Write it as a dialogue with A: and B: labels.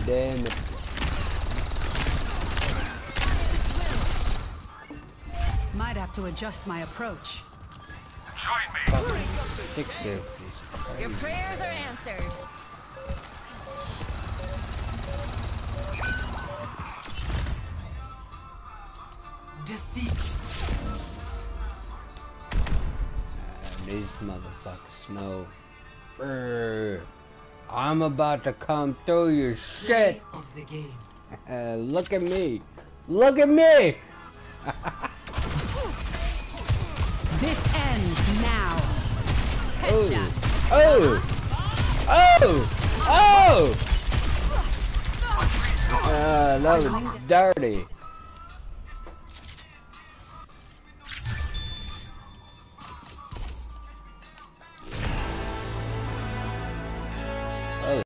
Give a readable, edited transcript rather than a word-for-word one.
A: Damn it.
B: Might have to adjust my approach.
C: Join me.
A: 650.
D: Your prayers are answered.
E: Defeat.
A: These motherfuckers know. Brr. I'm about to come through your shit.
E: Of the game.
A: Look at me. Look at me.
B: This ends now. Headshot.
A: Oh. Oh. Oh. That was dirty.